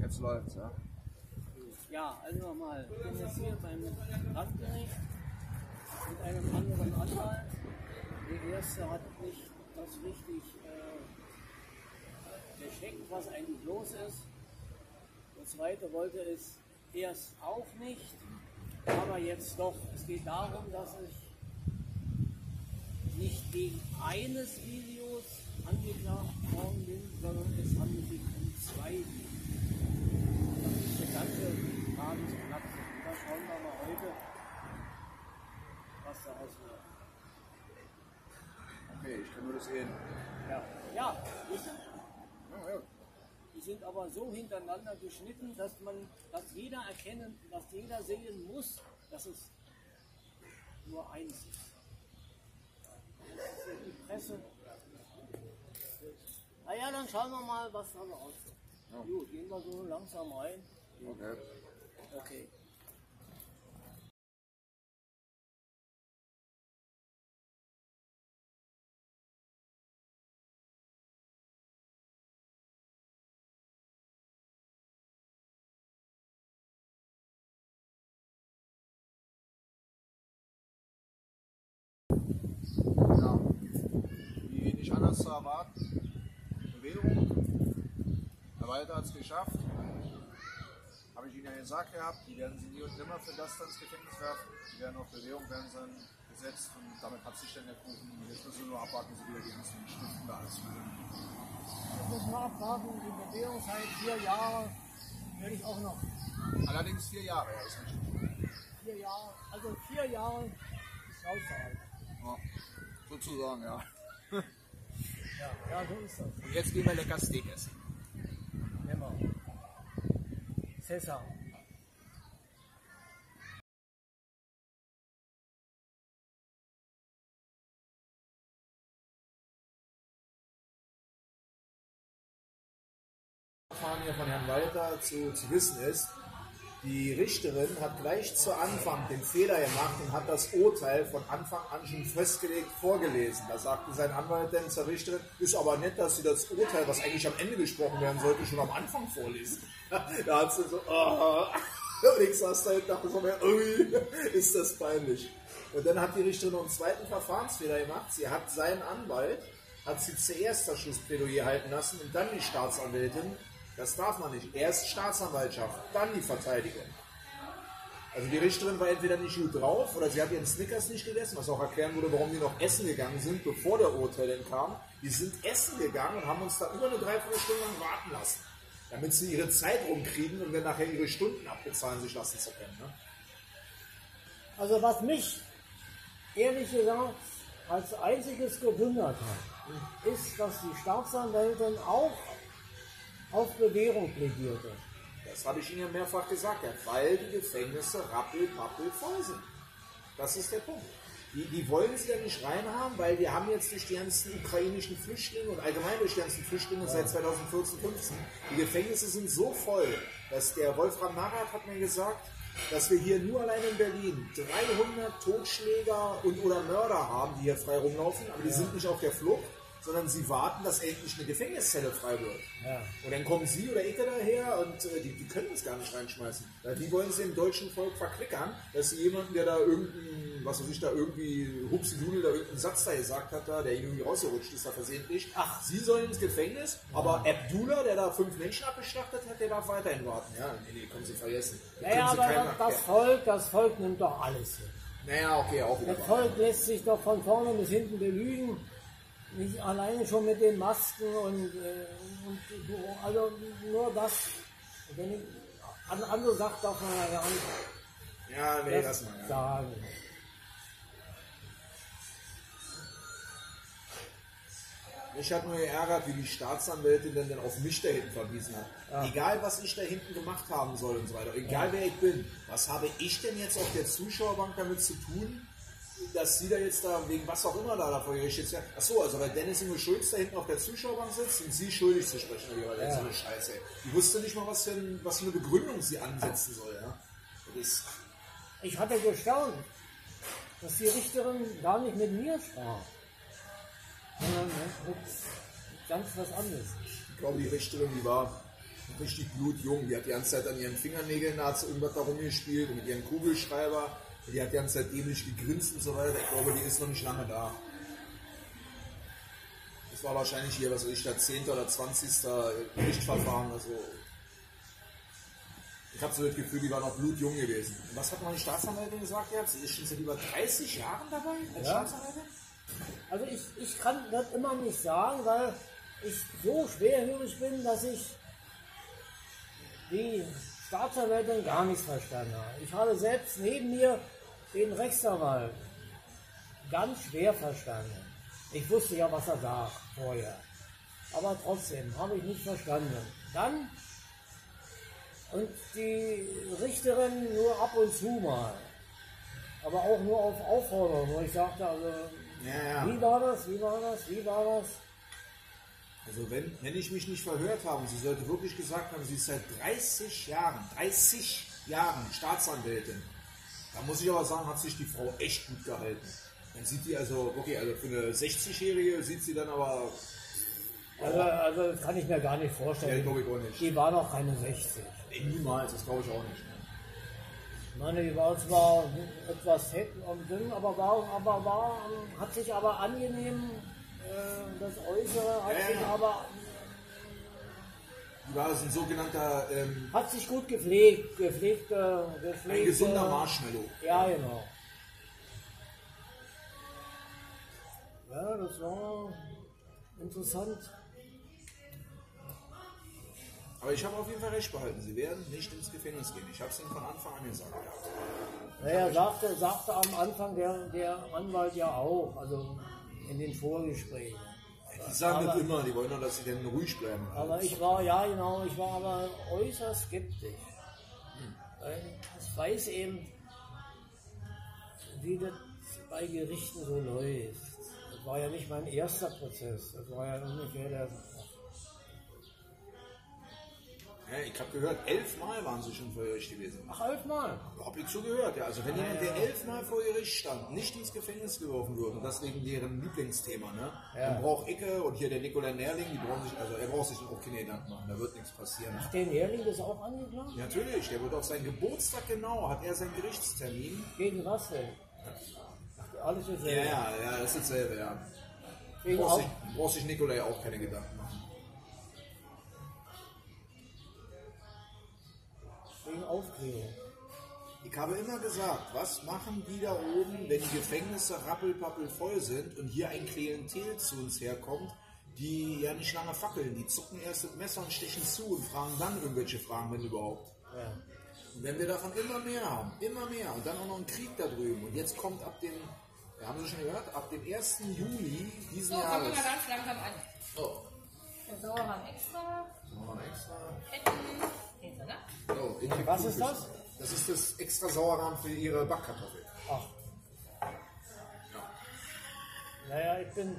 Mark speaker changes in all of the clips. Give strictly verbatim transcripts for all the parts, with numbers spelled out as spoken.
Speaker 1: Jetzt läuft's, ja.
Speaker 2: Ja, also nochmal, ich bin jetzt hier beim Landgericht mit einem anderen Anwalt. Der erste hat nicht das richtig äh, gecheckt, was eigentlich los ist. Der zweite wollte es erst auch nicht, aber jetzt doch. Es geht darum, dass ich nicht wegen eines Videos angeklagt worden bin, sondern es handelt sich um zwei Videos. Das ist der ganze Tagesplatz. Und da schauen wir mal heute, was daraus wird.
Speaker 1: Okay, ich kann nur das sehen.
Speaker 2: Ja, ja, ist,
Speaker 1: Ja, ja.
Speaker 2: die sind aber so hintereinander geschnitten, dass man, dass jeder erkennen, dass jeder sehen muss, dass es nur eins ist. Das ist ja die Presse. Na ja, dann schauen wir mal, was da noch aussieht.
Speaker 1: Ja.
Speaker 2: Gut, gehen wir so langsam rein.
Speaker 1: Okay.
Speaker 2: Okay.
Speaker 1: Ja. Wie nicht anders zu erwarten. Bewährung. Herr Walter hat es geschafft. Habe ich Ihnen ja gesagt gehabt, die werden Sie nie und nimmer für das dann ins Gefängnis werfen. Die werden auf Bewährung werden sie dann gesetzt und damit hat sich dann der Kuchen. Jetzt müssen wir nur abwarten, bis sie wieder die ganzen Stiften da alles führen.
Speaker 2: Jetzt müssen wir abwarten, die Bewährungszeit vier Jahre werde ich auch noch.
Speaker 1: Allerdings vier Jahre, ja, ist richtig.
Speaker 2: Vier Jahre, also vier Jahre ist rauszuhalten.
Speaker 1: Ja, sozusagen, ja.
Speaker 2: Ja, ja, so ist das.
Speaker 1: Und jetzt gehen wir lecker Steak essen.
Speaker 2: Nehmen wir. Cäsar.
Speaker 3: Verfahren hier von Herrn Walter zu, zu wissen ist, die Richterin hat gleich zu Anfang den Fehler gemacht und hat das Urteil von Anfang an schon festgelegt vorgelesen. Da sagte sein Anwalt dann zur Richterin, ist aber nett, dass sie das Urteil, was eigentlich am Ende gesprochen werden sollte, schon am Anfang vorlesen. Da hat sie so, oh. Und ich saß da und dachte so, ui, ist das peinlich. Und dann hat die Richterin noch einen zweiten Verfahrensfehler gemacht. Sie hat seinen Anwalt, hat sie zuerst das Schlussplädoyer halten lassen und dann die Staatsanwältin. Das darf man nicht. Erst Staatsanwaltschaft, dann die Verteidigung. Also die Richterin war entweder nicht gut drauf oder sie hat ihren Snickers nicht gegessen, was auch erklären würde, warum die noch essen gegangen sind, bevor der Urteil dann kam. Die sind essen gegangen und haben uns da über eine Dreiviertelstunde lang warten lassen, damit sie ihre Zeit rumkriegen und dann nachher ihre Stunden abbezahlen sich lassen zu können. Ne?
Speaker 2: Also was mich ehrlich gesagt als einziges gewundert hat, ist, dass die Staatsanwältin auch auf Bewährung plädierte.
Speaker 3: Das habe ich Ihnen ja mehrfach gesagt, ja, weil die Gefängnisse rappelpappel voll sind. Das ist der Punkt. Die, die wollen sie ja nicht reinhaben, weil wir haben jetzt durch die ganzen ukrainischen Flüchtlinge und allgemein durch die ganzen Flüchtlinge seit zweitausendvierzehn, fünfzehn, die Gefängnisse sind so voll, dass der Wolfram Marat hat mir gesagt, dass wir hier nur allein in Berlin dreihundert Totschläger und oder Mörder haben, die hier frei rumlaufen, aber die ja. sind nicht auf der Flucht, sondern sie warten, dass endlich eine Gefängniszelle frei wird.
Speaker 2: Ja.
Speaker 3: Und dann kommen sie oder ich daher und äh, die, die können es gar nicht reinschmeißen. Weil die wollen sie dem deutschen Volk verklickern, dass sie jemanden, der da irgendein, was weiß ich, da irgendwie Hupsi-Dudel, da irgendeinen Satz da gesagt hat, da, der irgendwie rausgerutscht ist, da versehentlich. Ach, sie sollen ins Gefängnis, ja. aber Abdullah, der da fünf Menschen abgeschlachtet hat, der darf weiterhin warten. Ja, nee, nee, können sie vergessen.
Speaker 2: Naja, aber das, das Volk, das Volk nimmt doch alles hin.
Speaker 3: Naja, okay, auch wieder.
Speaker 2: Das Volk lässt sich doch von vorne bis hinten belügen. Nicht alleine schon mit den Masken und, äh, und also nur das. Wenn ich, andere sagt darf man ja gar nicht.
Speaker 3: Ja, nee, das, das mal. Ja.
Speaker 2: Sagen.
Speaker 3: Mich hat nur geärgert, wie die Staatsanwältin denn, dann auf mich da hinten verwiesen hat. Ja. Egal, was ich da hinten gemacht haben soll und so weiter, egal ja. wer ich bin, was habe ich denn jetzt auf der Zuschauerbank damit zu tun, dass sie da jetzt da, wegen was auch immer da davor gerichtet sind. Achso, also weil Dennis Ingo Schulz da hinten auf der Zuschauerbank sitzt, sind sie schuldig zu sprechen. Ja. So eine Scheiße. Die wusste nicht mal, was für, ein, was für eine Begründung sie ansetzen soll. Ja? Das ist
Speaker 2: ich hatte gestaunt, dass die Richterin gar nicht mit mir sprach, sondern mit ganz was anderes.
Speaker 3: Ich glaube, die Richterin, die war richtig blutjung. Die hat die ganze Zeit an ihren Fingernägeln da hat sie irgendwas da rumgespielt und mit ihren Kugelschreiber. Die hat die ganze Zeit dämlich gegrinst und so weiter. Ich glaube, die ist noch nicht lange da. Das war wahrscheinlich hier, was weiß ich, der zehnte oder zwanzigste Gerichtsverfahren. Also ich habe so das Gefühl, die war noch blutjung gewesen. Und was hat meine Staatsanwältin gesagt jetzt? Sie ist schon seit über dreißig Jahren dabei als
Speaker 2: Ja.
Speaker 3: Staatsanwältin?
Speaker 2: Also ich, ich kann das immer nicht sagen, weil ich so schwerhörig bin, dass ich die Staatsanwältin gar nichts verstanden habe. Ich habe selbst neben mir den Rechtsanwalt ganz schwer verstanden. Ich wusste ja, was er sagt vorher. Aber trotzdem habe ich nicht verstanden. Dann und die Richterin nur ab und zu mal. Aber auch nur auf Aufforderung, wo ich sagte, also,
Speaker 3: Ja, ja.
Speaker 2: wie war das, wie war das, wie war das?
Speaker 3: Also wenn, wenn ich mich nicht verhört habe, sie sollte wirklich gesagt haben, sie ist seit dreißig Jahren, dreißig Jahren Staatsanwältin. Da muss ich aber sagen, hat sich die Frau echt gut gehalten. Dann sieht die also, okay, also für eine sechzigjährige sieht sie dann aber,
Speaker 2: Also, also das kann ich mir gar nicht
Speaker 3: ja,
Speaker 2: vorstellen.
Speaker 3: glaube ich auch nicht.
Speaker 2: Die war noch keine sechzig.
Speaker 3: Nee, niemals, das glaube ich auch nicht.
Speaker 2: Ich meine, die war zwar etwas fett und dünn, aber war, aber war, hat sich aber angenehm, äh, das Äußere hat
Speaker 3: Ja,
Speaker 2: sich
Speaker 3: ja.
Speaker 2: aber
Speaker 3: Die war also ein sogenannter, ähm,
Speaker 2: hat sich gut gepflegt, gepflegt, äh, gepflegt.
Speaker 3: ein gesunder
Speaker 2: äh,
Speaker 3: Marshmallow.
Speaker 2: Ja, genau. Ja, das war interessant.
Speaker 3: Aber ich habe auf jeden Fall recht behalten, sie werden nicht ins Gefängnis gehen. Ich habe es ihnen von Anfang an gesagt.
Speaker 2: Naja, sagte, sagte am Anfang der, der Anwalt ja auch, also in den Vorgesprächen.
Speaker 3: Die sagen das
Speaker 2: Aber-
Speaker 3: immer, die wollen nur, dass sie dann ruhig bleiben.
Speaker 2: Aber ich war, ja genau, ich war aber äußerst skeptisch. Weil ich weiß eben, wie das bei Gerichten so läuft. Das war ja nicht mein erster Prozess, das war ja ungefähr der...
Speaker 3: Ja, ich habe gehört, elfmal waren sie schon vor Gericht gewesen.
Speaker 2: Ach, elfmal?
Speaker 3: Hab ich zugehört, ja. Also wenn jemand, der elfmal vor Gericht stand, nicht ins Gefängnis geworfen wird, und das wegen deren Lieblingsthema, ne?
Speaker 2: Ja.
Speaker 3: Dann braucht Icke und hier der Nikolai Nerling, die brauchen sich, also er braucht sich auch keine Gedanken machen, da wird nichts passieren.
Speaker 2: Den Lehrling ist auch angeklagt?
Speaker 3: Ja, natürlich, der wird auf seinen Geburtstag genau, hat er seinen Gerichtstermin.
Speaker 2: Gegen was denn? Ach, alles
Speaker 3: Ja,
Speaker 2: dasselbe.
Speaker 3: ja, ja, das ist dasselbe, ja.
Speaker 2: Wegen
Speaker 3: Braucht
Speaker 2: Auf
Speaker 3: sich, braucht sich Nikolai auch keine Gedanken machen.
Speaker 2: wegen Aufklärung.
Speaker 3: Ich habe immer gesagt, was machen die da oben, wenn die Gefängnisse rappelpappel voll sind und hier ein Klientel zu uns herkommt, die ja nicht lange fackeln, die zucken erst das Messer und stechen zu und fragen dann irgendwelche Fragen, wenn überhaupt.
Speaker 2: Ja.
Speaker 3: Und wenn wir davon immer mehr haben, immer mehr und dann auch noch ein Krieg da drüben und jetzt kommt ab dem, ja, haben Sie schon gehört, ab dem ersten Juli diesen
Speaker 4: So, fangen wir
Speaker 3: Jahres.
Speaker 4: mal ganz langsam an.
Speaker 3: Oh,
Speaker 4: Der Sauerrahm extra,
Speaker 3: noch ein extra.
Speaker 4: Fetten, Käse, ne?
Speaker 3: Oh, in die
Speaker 2: Was ist
Speaker 3: Kuhfisch.
Speaker 2: das?
Speaker 3: Das ist das extra Sauerrahm für Ihre Backkartoffeln.
Speaker 2: Ach. Naja, ich bin.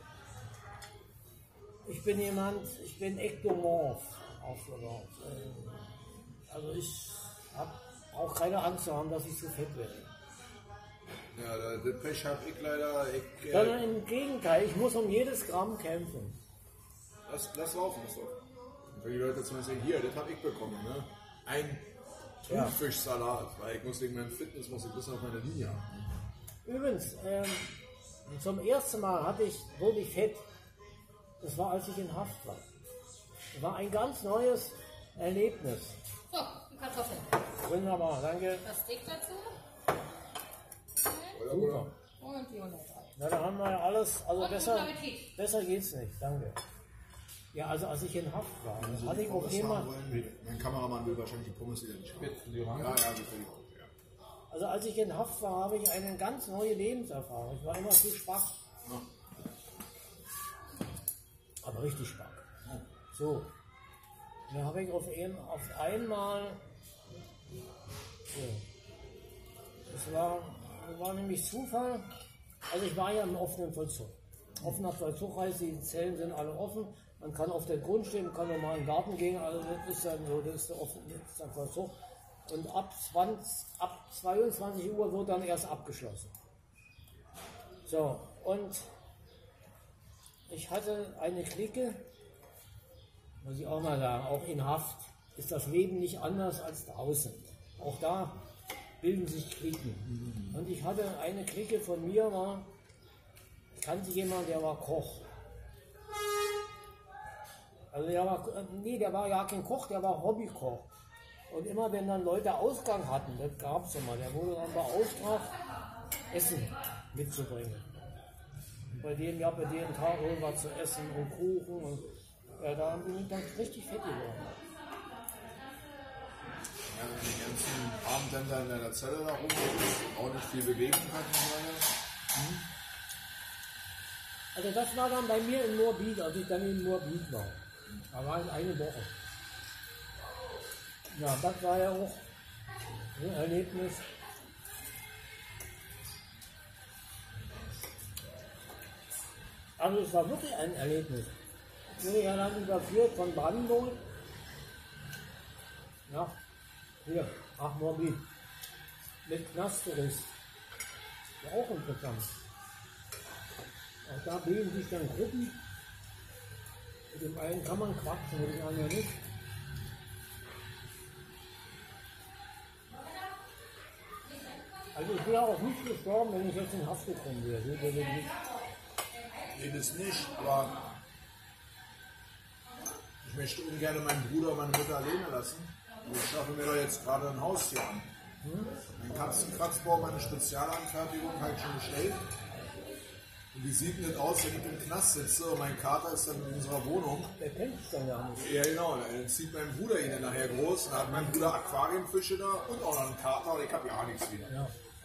Speaker 2: Ich bin jemand, ich bin ektomorph aufgebaut. Äh, Also ich habe auch keine Angst zu haben, dass ich zu fett werde.
Speaker 3: Ja, da- das Pech habe ich leider. Ich,
Speaker 2: Sondern
Speaker 3: äh,
Speaker 2: im Gegenteil, ich muss um jedes Gramm kämpfen.
Speaker 3: lass, lass laufen, lass laufen. Dann können die Leute zumindest sehen, hier, das habe ich bekommen. Ne? Ein
Speaker 2: Ja.
Speaker 3: Thunfischsalat, weil ich muss wegen meinem Fitness muss ich ein bisschen auf meine Linie haben.
Speaker 2: Übrigens, ähm, zum ersten Mal hatte ich wirklich Fett. Das war, als ich in Haft war. Das war ein ganz neues Erlebnis.
Speaker 4: So, die Kartoffeln.
Speaker 2: Wunderbar, danke.
Speaker 4: Das Steak dazu.
Speaker 2: Super.
Speaker 4: Und die hundertdrei.
Speaker 2: Na, da haben wir ja alles, also
Speaker 4: Und
Speaker 2: besser,
Speaker 4: guten Appetit.
Speaker 2: besser geht's nicht, danke. Ja, also als ich in Haft war, hatte ich auch
Speaker 3: Pommes
Speaker 2: immer,
Speaker 3: haben wollen, mein Kameramann will wahrscheinlich die Pommes wieder nicht haben. Ja, ja, die will ich auch, ja.
Speaker 2: also als ich in Haft war, habe ich eine ganz neue Lebenserfahrung. Ich war immer zu schwach.
Speaker 3: Ja.
Speaker 2: Aber richtig schwach. So. Da habe ich auf, ein, auf einmal, so. Das war, das war nämlich Zufall. Also ich war ja im offenen Vollzug. Offener Vollzug heißt, die Zellen sind alle offen. Man kann auf den Grund stehen, kann normal in den Garten gehen. Also das ist dann so, das ist der offene das ist der Vollzug. Und ab, zwanzig, ab zweiundzwanzig Uhr wird dann erst abgeschlossen. So, und ich hatte eine Clique, muss ich auch mal sagen, auch in Haft ist das Leben nicht anders als draußen. Auch da bilden sich Cliquen. Und ich hatte eine Clique von mir, war, ich kannte jemanden, der war Koch. Also der war, nee, der war ja kein Koch, der war Hobbykoch. Und immer wenn dann Leute Ausgang hatten, das gab es immer, der wurde dann beauftragt, Essen mitzubringen. Und bei dem, ja, bei dem Tag irgendwas zu essen und Kuchen und ja, da bin ich dann richtig fett geworden.
Speaker 3: Ja, wenn du den ganzen Abend dann da in deiner Zelle da rumgehst und auch nicht viel bewegen kannst. Hm?
Speaker 2: Also das war dann bei mir in Moabit, als ich dann in Moabit war. Da war ich eine Woche. Ja, das war ja auch ein Erlebnis. Also es war wirklich ein Erlebnis. Ich wurde ja dann überführt von Brandenburg. Ja, hier, nach Moabit. Mit Knasttourist. War auch interessant. Auch da bilden sich dann Gruppen. Mit dem einen kann man quatschen, mit dem anderen nicht. Also ich wäre auch nicht gestorben, wenn ich jetzt in Haft gekommen wäre. So wäre ich nicht.
Speaker 3: Nee, das nicht, aber ich möchte ungern meinen Bruder und meine Mutter alleine lassen. Und ich schaffe mir doch jetzt gerade ein Haus hier an. Mein Katzenkratzbau, meine Spezialanfertigung, habe ich schon bestellt. Und wie sieht denn das aus, wenn ich im Knast sitze und mein Kater ist dann in unserer Wohnung?
Speaker 2: Der kennt es dann ja nicht.
Speaker 3: Ja genau, dann zieht mein Bruder ihn dann nachher groß und dann hat mein Bruder Aquariumfische da und auch noch einen Kater und ich habe ja auch nichts wieder.
Speaker 2: Ja.